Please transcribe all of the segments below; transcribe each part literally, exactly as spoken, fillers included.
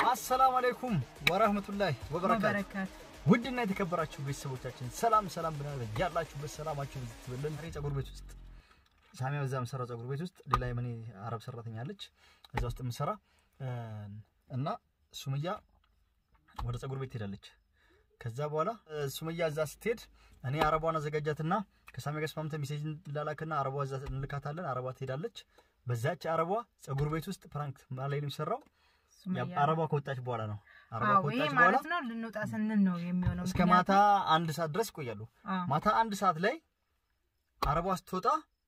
السلام عليكم ورحمة الله وبركاته. ودنا የተከበራችሁ ቤተሰቦቻችን ሰላም ሰላም ብናለ ያላችሁ በሰላማችሁ ትበለን ሬ ጸጉር ቤት ውስጥ ሳሚያው እዛም ሰራ ጸጉር ቤት ውስጥ ሌላ የመኔ አረብ ሰራተኛ አለች እዛ ውስጥ ምሰራ እና ሱመያ ወደ ጸጉር ቤት ሄዳለች ከዛ በኋላ ሱመያ እዛ ስትሄድ እኔ አረቧን አዘጋጃትና ከሳሚ ጋር ስማምተ ሜሴጅ ላላከና አረቧ እዛ እንልካታለን አረቧ ትሄዳለች በዛች አረቧ ጸጉር ቤት ውስጥ ፕራንክ ማለት ነው የሚሰራው አረቧ ከወጣች በኋላ ነው አረቧ ከወጣች በኋላ ማለት ነው ልንወጣ ስንል ነው የሚሆነው እስከ ማታ አንድ ሰዓት ድረስ ቆያሉ ማታ አንድ ሰዓት ላይ አረቧ ስትወጣ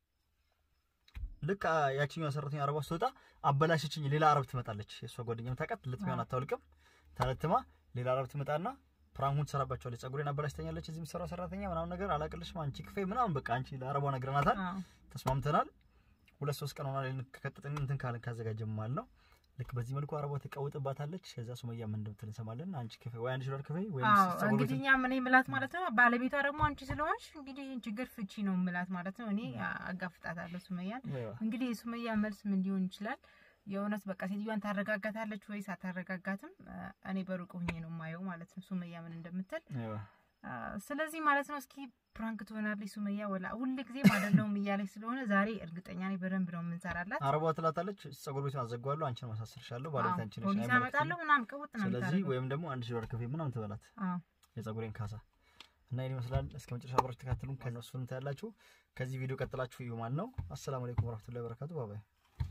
ልክ ያቺኛው ሰራተኛ አረቧ ስትወጣ አበላሽችኝ ሌላ አረብ ትመጣለች የሷ ጓደኛም ታቀት ልትሚያና ታውልቅም ታለትማ ሌላ አረብ ትመጣና ፕራንኩን ተሰራባቸዋለች ጸጉሬን አበላሽተኛለች እዚህ ምሰራ ሰራተኛ ምናምን ነገር አላቀልሽም አንቺ ክፌ ምናምን በቃ አንቺ ለአረቧ ነግረናታል ተስማምተናል ሁለት ሶስት ቀን ሆናል ከከተተን እንትን ካለን ካዘጋጀም ማለት ነው ልክ በዚህ መልኩ አረቧ ተቀውጥባታለች ከዛ ሱመያ ምን እንደምትል እንሰማለን አንቺ ክፌ ወይ አንቺ ዶላር ክፌ ወይ ጸጉሬ እንግዲህኛ ምን ይምላት ማለት ነው ባለቤቷ ደግሞ አንቺ ስለሆንሽ እንግዲህ ችግር ፍቺ ነው ምላት ማለት ነው እኔ አጋፍጣታለሁ ሱመያን እንግዲህ ሱመያ መልስ ምን ሊሆን ይችላል የሆነስ በቃ ሴትዮዋን ታረጋጋታለች ወይስ አታረጋጋትም እኔ በሩቅ ሆኜ ነው ማየው ማለት ነው ሱመያ ምን እንደምትል ስለዚህ ማለት ነው እስኪ ፕራንክ ትሆናለች ሱመያ ወላ ሁሉ ጊዜ ማደረውም ይያለች ስለሆነ ዛሬ እርግጠኛ ነኝ በደንብ ነው ምንሰራላት አረቧ ትላታለች ጸጉር ቤቱን አዘጋዋለሁ አንቺን ማሳሰርሻለሁ ባለቤት አንቺ ነሽ ፖሊስ አመጣለሁ ምናምን ቀውጥ ነው ስለዚህ ወይም ደግሞ አንድ ሺህ ብር ከፈይ ምናምን ትበላት አዎ የጸጉሬን ካሳ እና ይሄን ይመስላል እስከ መጨረሻ አብራችሁ ተከታተሉን ከነሱን ታያላችሁ ከዚህ ቪዲዮ ቀጥላችሁ እዩ ማለት ነው አሰላሙ አለይኩም ወራህመቱላሂ ወበረካቱ ባባይ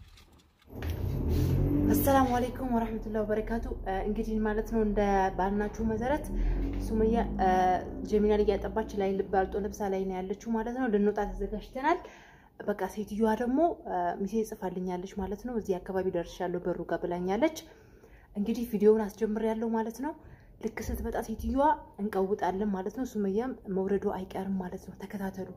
السلام عليكم ورحمة الله وبركاته እንግዲህ ማለት ነው እንደ ባልናችሁ መሰረት ሱመያ ጀሚና ላይ ያጠባች ላይ ልባልጦ ለብሳ ላይ ነው ያለችው ማለት ነው ልንወጣ ተዘጋጅተናል በቃ ሴትዮዋ ደግሞ ሚሴ ጽፋልኛለች ማለት ነው እዚህ አካባቢ ደርሻለሁ በሩ ጋር ብላኛለች እንግዲህ ቪዲዮውን አስጀምሬያለሁ ማለት ነው ልክ ስትመጣ ሴትዮዋ እንቀውጣለን ማለት ነው ሱመያም መውረዱ አይቀርም ማለት ነው ተከታተሉ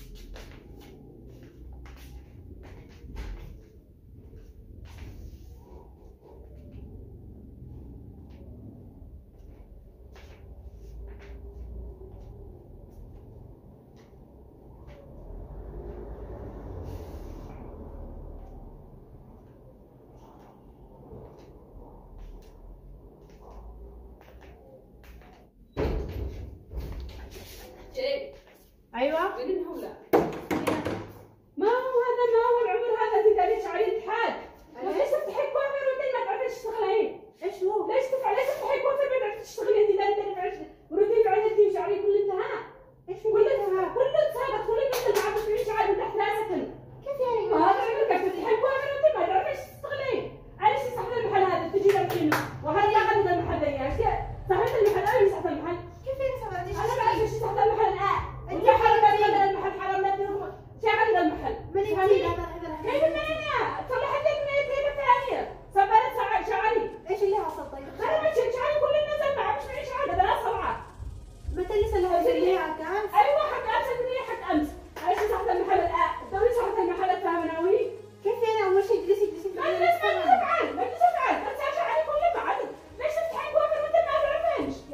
ايوه من هولا ما هو هذا ما هو العمر هذا اللي قاعد عليه الاتحاد ليش تفتحي كوافير وانت ما تعرفيش تشتغلين ايش هو ليش تفعلي ليش تفتحي كوافير ما تعرفيش تشتغلين انت لا تعرفيش وردي بعد انت شعري كل انتهى ايش كل انتهى كل انتهى كل انت ما عرفتش تعيش عاد تحت راسك كيف يعني ما هذا العمر قاعد تفتحي كوافير وانت ما تعرفيش تشتغلين عايش صاحب المحل هذا تجي لك هنا وهذا ياخذ المحل يا شيخ صاحب المحل اي صاحب المحل كيف يعني صاحب انا ما اعرف ايش صاحب المحل اه انت حرام هذا المحل حرام لا تروح شغل المحل من كيف منين طلع لك من كيف ثانيه صبرت ساعه شعري ايش اللي حصل طيب خربت شعري كل الناس ما عرفش معيش حاجه ده صبعه متى اللي سلها لي حق امس ايوه حق امس اللي حق امس ايش صاحب المحل الان دوري صاحب المحل الثامنوي كيف انا اول شيء جلسي جلسي مجلس افعال مجلس افعال بس شعري كله بعد ليش تفتحي كوافير وانت ما تعرفينش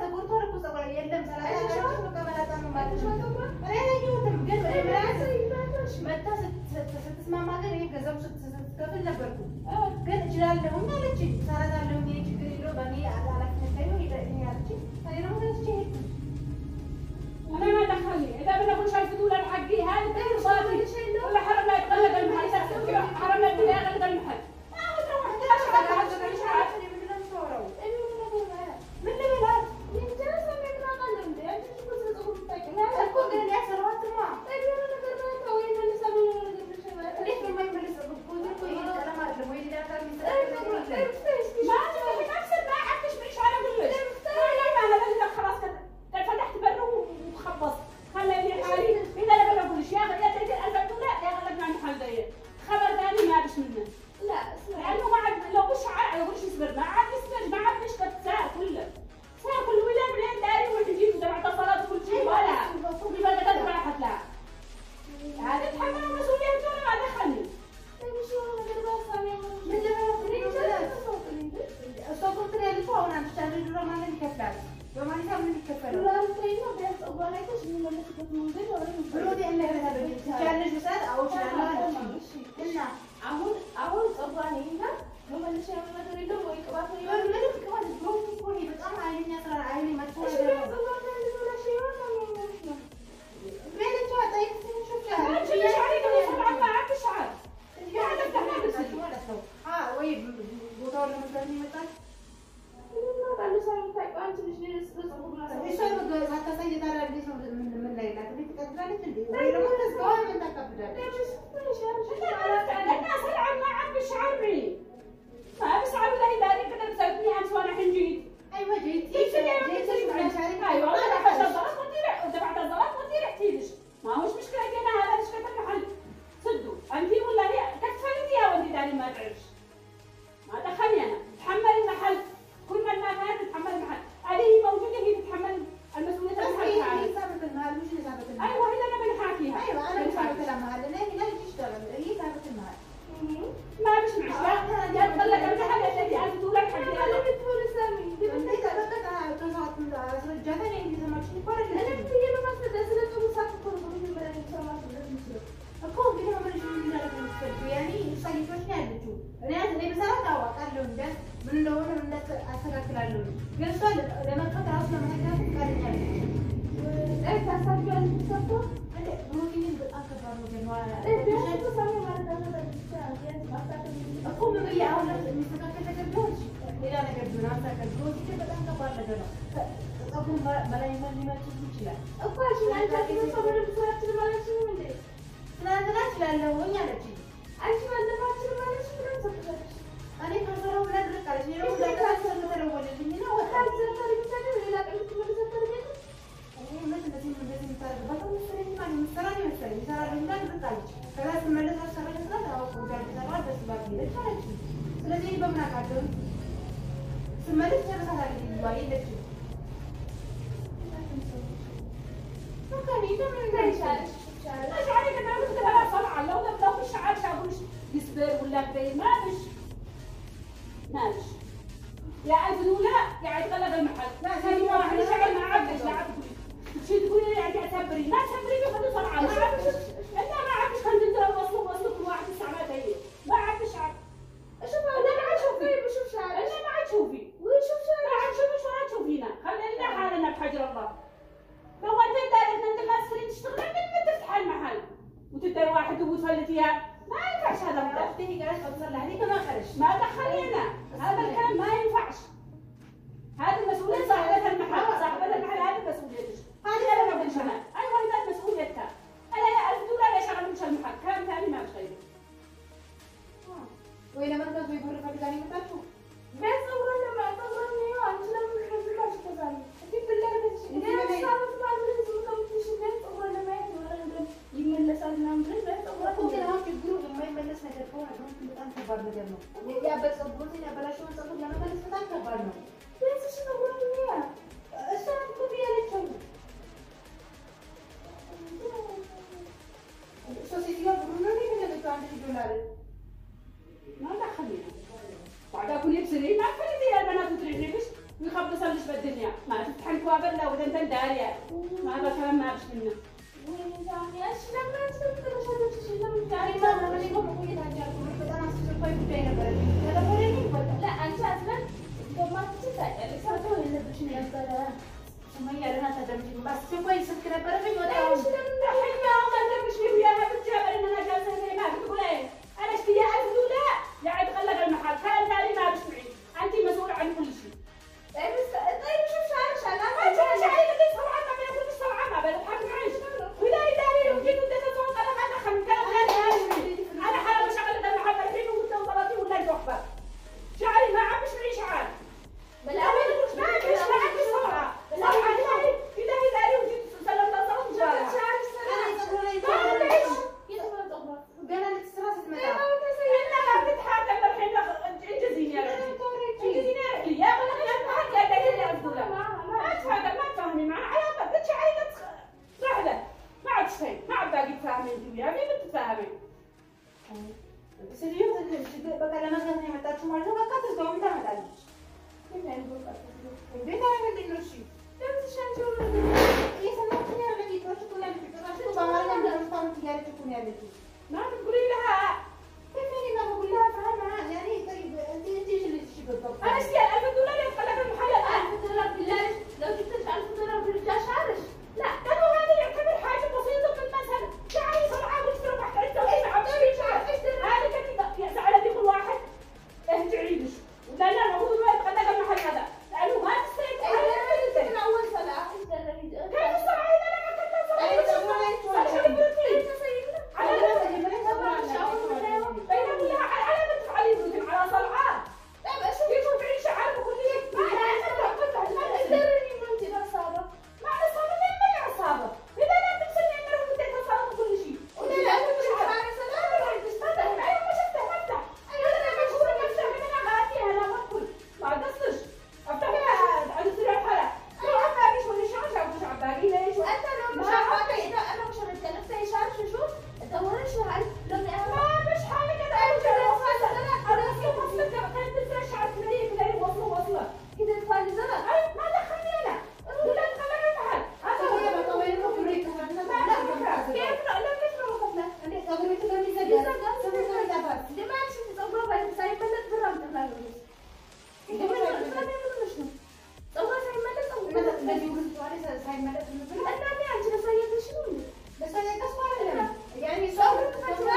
ተቆርጧል እኮ ፀጉር የለም ሰላሳ አራት መቀበላታ ነው ማለት ነው አይደለም ግን በራስ መጣ ስትስማማ ግን ይሄ ገንዘብ ስትከፍል ነበርኩ ግን እችላለሁ ማለት ሰራታለሁ ይሄ ችግር የለው በእኔ አላላክነት ላይ ነው ያለች እኔ ነው ተስቼ انا ما دخلني اذا بدنا كل شيء تقول انا حقي هذا غير صافي ولا حرمنا يتغلق المحل حرمنا الدنيا يغلق المحل ما هو تروح من اللي بلا من جلسه من ما قال لي انت تقول تقول تاكل لا اكو قال لي احسن وقت ما طيب انا قررت وين اللي سوي ليش ما يملس بقول لكم ايه الكلام هذا وين اللي كان ما انا احسن ما عرفتش مش على كلش لا ما هذا اللي خلاص فتحت بره وخبص خلاني حالي اذا انا بقول لك يا يا تيجي ألف دولار يا غلبنا عن محل ضيق خبر ثاني ما بش منه لا لانه ما عاد لو مش عاد لو مش يصبر ما عاد يصبر ما عاد مش ساعه كله ساعه كل ولا من داري وتجيب تبع اتصالات وكل شيء ولا يبقى تدفع راحت لها هذا تحمل مسؤوليته وانا ما دخلني مش انا غير بس انا من اللي صوتك اللي فوق انا بشتغل له ما لي كفايه وما لي كم كفايه لا ترينا بس اغنيتش من اللي كنت موجوده ولا برودي ان هذا كان جسد او شغله እና አሁን አሁን ጸጉራን ይይዛ ለመለሻ ነገር የለው ወይ ቅባት ነው ወይ ምንም ቅባት ነው እኮ ነው በጣም አይኛ ስራ አይኔ መጥቶ ነገር ነው ጸጉራን ለለሽ ይሆን ነው ነው በለቻ ታይት ትንሽ አንቺ ሻሪ ነው ሰላም ማዓት ሻር ያ ለደማ በሰጭ ማለት ነው አ ወይ ቦታው ለመስራት ይመጣል እና ባሉ ሳይን ታይቋንች ልጅ ለጸጉር ነው እሷ ነው ታታሳይ ታራለች ነው ምን ላይ ላት ትቀጥላለች እንዴ ወይ ደግሞ ተስፋው ምን ታከብዳለች انا سلعه ما عم بشعري ما بشعر لي داري كده بسوي عن وانا حنجيت ايوه جيتي جيتي عن شارك ايوه انا حاجه ضربت وطير تبعت الضرب وطير احتيلش ما هوش مشكله انا هذا مش كتب محل صدوا انت ولا هي كتفلتي يا ولدي داري ما تعرفش ما دخلني انا تحمل المحل كل ما ما كانت تتحمل المحل هذه هي موجوده هي تتحمل المسؤوليه المحل هي ثابت المال مش اللي ثابت المال ايوه هي انا بنحاكيها ايوه انا ثابت المال لا لا تشتغل هي ثابت المال ما بش معش يا تطلع المحل الذي انت تقول لك حق انا بتقول سامي انت تبقى تصعد من رجعتني انت سمعتني فرق انا بتيجي ما بس ده تقول صح تقول من بلد سمعت እኮ ግን ምን እንደሆነ ነው ያኒ ሳይቶች ነው ያለችው እኔ እኔ በሰራት አዋቃለሁ እንደ ምን እንደሆነ ምን አስተካክላለሁ ግን እሷ ለመጥፋት ራሱ ለመነገር ፈቃደኛ ነች እህ ታሳቢያን ተሰጥቶ እንደ ሩቲን በጣም ከባድ ነው ግን ማለት ነው ሳሚ ማለት ነው እኮ ምን ያው ለሚስተካከል ነገር ነው ሌላ ነገር ነው አስተካከል ሩቲን በጣም ከባድ ነገር ነው ጸጉር በላይ ምን ሊመጣ ይችላል እኮ እሺ አንተ ጸጉር ብትሰራች ማለት ነው እንዴ ስለዚህ ያለው ወኛ ነች አንቺ ባለባችሁ ማለት ነው ተፈጠረች እኔ ከሰራው ብላ ድረቃለች ነው ለካሰር ተደወለልኝ ነው ወጣት ዘፈር ይቻላል ሌላ ቀን ትመለሰተር ቤት እኔ ምን እንደዚህ እንደዚህ ታደርጋለህ በጣም ስለኝ ማለት ምሰራኝ መሰለኝ ይሰራል ብላ ድረቃለች ከዛ ስመለስ አሰራኝ ስላት አው ፕሮግራም ተሰራው ደስ ባክ ይለች አለች ስለዚህ በምን አቃደው ስመለስ ተመሳሳይ ይባል ይለች فكاني دائما نعيش مش عليك انا قلت لها صلعه لو لو مش عارفه اقول يصبر ولا بي ما مش ماشي يا الف دولار قاعد يتغلب المحل لا ثاني واحد شغل ما عبش لا عبش شي تقولي لي قاعد تعتبري ما تعتبري بخلي صلعه ما عبش انا ما عبش خلي نضرب وصلوا وصلوا كل واحد الساعات هي ما عبش عب شوف انا ما عاد شوفي بشوف شعري انا ما عاد شوفي وشوف شعري ما عاد شوفي شو عاد تشوفينا خلينا حالنا بحجر الله لو انت دارت انت ما تسرين تشتغل ما تفتح المحل وتدير واحد وتفلتيها ما ينفعش هذا الكلام تيجي قالت اتصل عليك ما خرج ما دخلينا هذا الكلام ما ينفعش هذه المسؤوليه صاحبه المحل صاحبه المحل هذه مسؤوليتك هذه انا ما بديش انا ايوه هذه مسؤوليتها انا يا ألف دولار يا شغل مش المحل كلام ثاني ما بشغله وإلى من تزوي يقول لك ثاني متاكو بس صورنا ما صورنا يا انت لما تحبش كذا اكيد بالله بس ليه صارت بعد من زوجة متشبه صورنا ما يملسال ምናምን ብለን በጸጉራቱ ነው ችግሩ የማይመለስ ነገር ከሆነ ግን በጣም ከባድ ነገር ነው። ያ በጸጉሩ ያበላሽውን ጸጉር ለመመለስ በጣም ከባድ ነው። ስለዚህ ነው وتنتن داريا ما هذا كلام ما عرفش منه وين زعما اش لما تسوي هذا الشيء لما تعرف ما ما لكم قولي تاجركم انا اسوي كويس بين هذا بوريني لا انت اصلا ما تستطيع لسه هنا بشنو يبقى سمية لنا تدرجين بس كويس كده بربي ولا ايش لما حنا ما ندربش وياها بالجبل انها جالسه زي ما تقول ايه انا اشتري ألف دولار يعني غلق المحل كان داري ما بسمعي انت مسؤوله عن كل شيء طيب طيب شوف شعر شعر ما جاي شعري اللي سبعه ما بياخذ سبعه ما بالحق معيش ولا يداري وجيت وديت فوق انا ما دخل كلام انا انا حرام شغله المحل الحين وقلت وطلعتي ولا يوقف شعري ما عم بسمعي شعر بلا مش ما عندي ما عندي سبعه سبعه إلهي إلهي داري وجيت سلام لا صوت جاري شعر قال لك استراس المدام انا ما بتحاتم الحين انجزيني يا رجل انجزيني يا رجل يا ولا يا ما قاعده لي اقول ما تفهم ما تفهمي معي عيال بدك عايزه سهله ما عاد شيء ما عاد باقي تفهمي انت وياي مين بتفهمي بس اليوم بقى لما كان ما تعرفوا ما لو كنت تسوي ما تعرفش كيف يعني بقول لك بينا عندي نشي بس شنو ايه سمعتني انا بدي تروح تقول لي شو بعمل انا مش فاهم تجاري تكون يعني ما تقولي لها كيف يعني ما بقول لها فاهمة يعني طيب انت انت اللي تشي بالضبط انا اشتري ألف دولار يبقى لك المحل ألف دولار بالله لو جبت ألف دولار برجعش عارش لا كانوا هذا يعتبر حاجة بسيطة في المثل تعالي سرعة واشتروا تحت عدة وإيه عم تشتري شعر هذا كان يأس على ذيك الواحد إيه تعيدش ولا لا المفروض ما يبقى لك المحل هذا لأنه ما تستيقظ على من أول سنة كيف السرعة إذا لما كنت على صلعات لا بس كيف تعيش عارف كل ما ما عصابة ليه ما عصابة إذا لا تكسرني أنا لو بديت أصابة كل شيء ولا لا مش عارف سلام مش تفتح أيوة مش أفتح أفتح أيوة أنا مشغولة بفتح من أنا غاتيها أنا ما أقول ما قصدش أفتحها على سرير الحلا أنا ما باقيش ولا شعر مش عباقي ليش أنت لو مش عباقي إذا أنا مش رجع نفسي شعر شو شو دوري شو هاي لو ما مش حالي كده أنا أنا أصلا وصلت كانت تنسى شعر كده كده وصلة وصلة كده تفعلي زمان أي ما دخلني أنا ولا تخليني محل هذا هو بطويل له بريك لا كيف لا كيف ما وقفنا أنا قبل كده ميزة جالسة سوي كده بس لما شفت صبرا بعد سايب بلد برام تنالوش إنت ما تعرفين شنو صبرا سايب بلد صبرا ما يقول تواري سايب بلد أنا ما عندي سايب شنو بس أنا كسبانة لهم يعني صبرا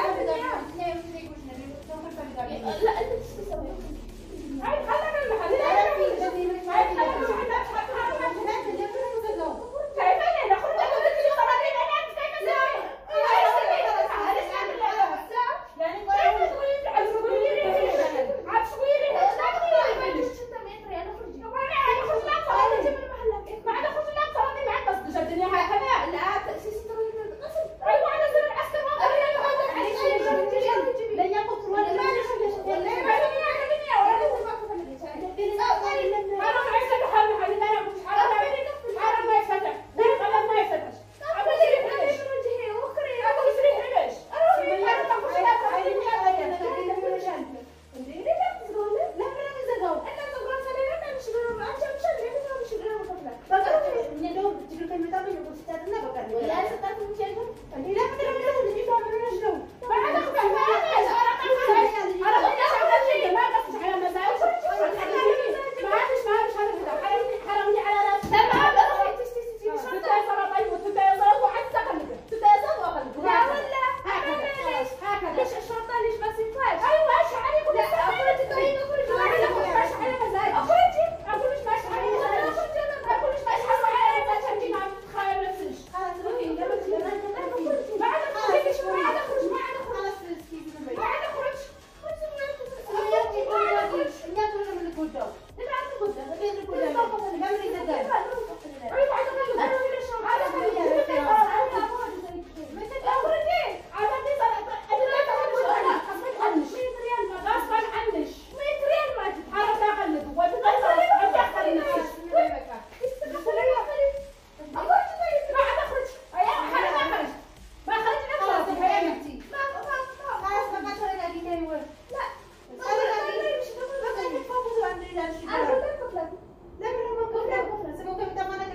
لا انت ايش تسوي؟ هاي خلينا المحل هاي خلينا المحل شايفين ناخذ لك الصواريخ انا كيف اسوي؟ يعني كيف تقولي انت عم تقولي لي عم تقولي لي ايش ستة متر انا خرجي وانا اخذ لك صواريخ ما انا اخذ لك صواريخ معك بس جدني هكذا لا تاسيس تروي القصر ايوه انا زر العسكر ما لا ياخذ ولا ما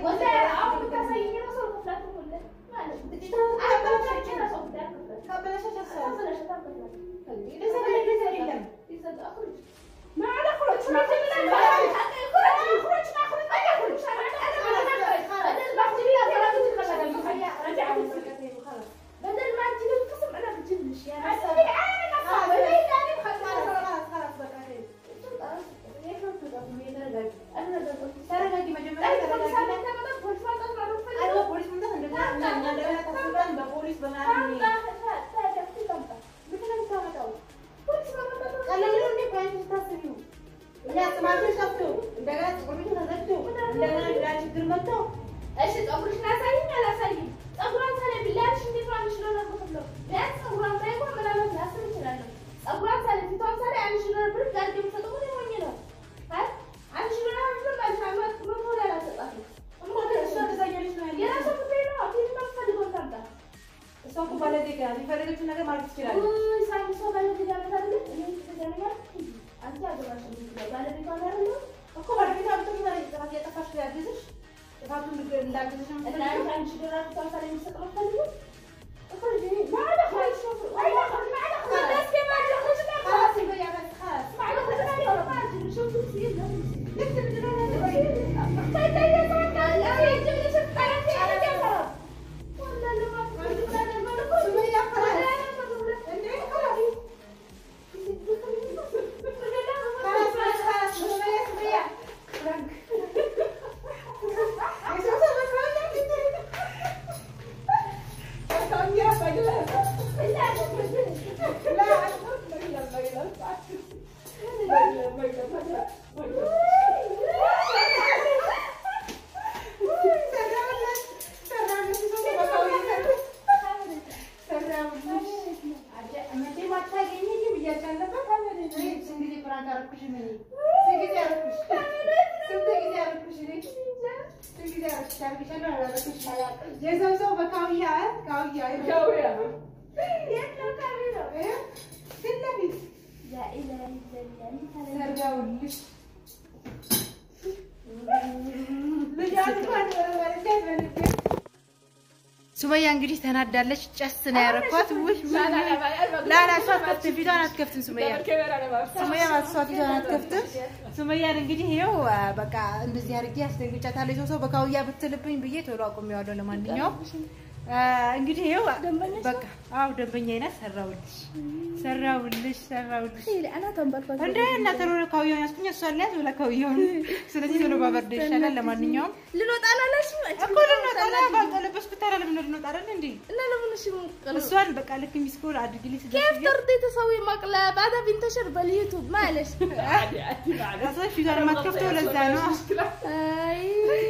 ما على خروج ما خروج خروج ما خروج ما يخرج بدل ما تجيب القسم انا بجيبلش يا ناس خلاص خلاص بقى انا ترى مجموعه ايوه بوليس من ده عندنا تقريبا بوليس بنعمل ايش تقولش ناسايين ولا سايين صبران سنه بالله ايش انت فاهم شلون اقول له لا صبران ما يكون من انا لا اسمع كلامه صبران سنه في توم سنه يعني شلون برد قال لي مصدقوني وين له ها انا شلون اعمل ما شاء الله ما ولا لا تطلع ما شلون تسجلي شنو يا ناس بينه في ما تصدقون تبدا سوق بلدي كان يفرقوا نجا ما تشكيله اوه سايين سوق بلدي كان مثلا انت تجاني انت اجي عشان بلدي كان له اكو بلدي كان تقول لي راح يتفش في عزيزش فاتو እንዳግዝሽ ነው እና አንቺ ደራፍ ታሳሪ መስጠት ፈልጉ እخرجي ما على خرج شوف اي خرج ما على خرج بس كما خرج خلاص يبقى بس خلاص ما على خرج انا ما شوف تصير لسه بدنا طيب طيب يا صاحبي لا تجيب لي شوف قراتي على كذا والله لو ما كنت انا ما كنت سميه خلاص انت خلاص خلاص خلاص سميه سميه فرانك ሱመያ እንግዲህ ተናዳለች ጨስ ነው ያረኳት ውይ ላ ላ ሷት ከፍት ቪዲዮን አትከፍትም ሱመያ ሱመያ ማስዋት ቪዲዮን አትከፍትም ሱመያን እንግዲህ ይሄው በቃ እንደዚህ አርጌ አስደንግጫታለሁ ሰው ሰው በካውያ ብትልብኝ ብዬ ቶሎ አቆሚያለሁ ለማንኛውም እንግዲህ ይሄው በቃ አው ደንበኛዬና ሰራውልሽ ሰራውልሽ ሰራውልሽ እኔ ተንበልፈው እንዴ እና ተሮ ካውያውን ያስኩኝ እሷላስ ወላ ካውያውን ስለዚህ ቶሎ ባበርደ ይሻላል ለማንኛውም ልንወጣላላሽ እኮ ልንወጣላ ባልጠለበስኩ ታራ ለምን ልንወጣ አይደል እንዴ እና ለምን እሺ እሷን በቃ ልክ ሚስኮል አድርግልኝ ስለዚህ كيف ترضي تسوي مقلب هذا بينتشر باليوتيوب معلش عادي عادي بعد اصلا في ما تكفتوا ለዛ ነው አይ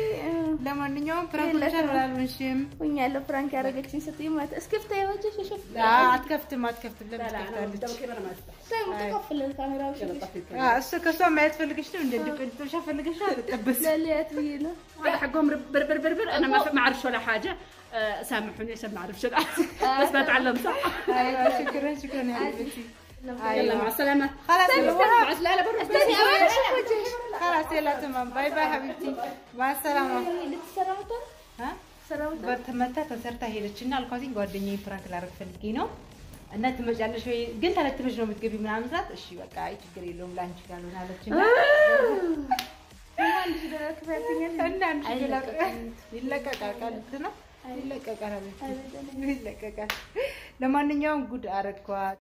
ለማንኛውም ፍራንክ ተሻራልሽም ወኛለሁ ፍራንክ ያረጋችኝ ስትይ ማለት እስከፍታ ያወጭሽ ሽፍ አ አትከፍትም አትከፍትም ለምን ትከፍታለች ሰው ተከፍል ለካሜራው አ እሱ ከሷ ማየት ፈልግሽ ነው እንደ ድቅልጥሻ ፈልግሽ አትጠበስ ለሊያት بينا هذا حقهم بربر بربر انا ما ما اعرفش ولا حاجه سامحوني عشان ما اعرفش بس بتعلم صح ايوه شكرا شكرا يا حبيبتي يلا مع السلامه خلاص لا لا برا استني اول اشوف وجهك خلاص يلا تمام باي باي حبيبتي مع السلامه ልትሰራውታ ها ሰራውታ በተመታ ተሰርታ ሄደችና አልኳትኝ ጓደኛዬ ፍራንክ ላረግ ፈልጌ ነው እና ትመጫለሽ ወይ ግን ተለትመሽ ነው የምትገቢ ምናምን ስላት እሺ በቃ አይ ችግር የለውም ላንቺ ጋር ነው አለችና ማን ይደረክ ፈትኛል እና አንቺ ይለቀቃል ቃልት ነው ይለቀቃል ይለቀቃል ለማንኛውም ጉድ አረኳት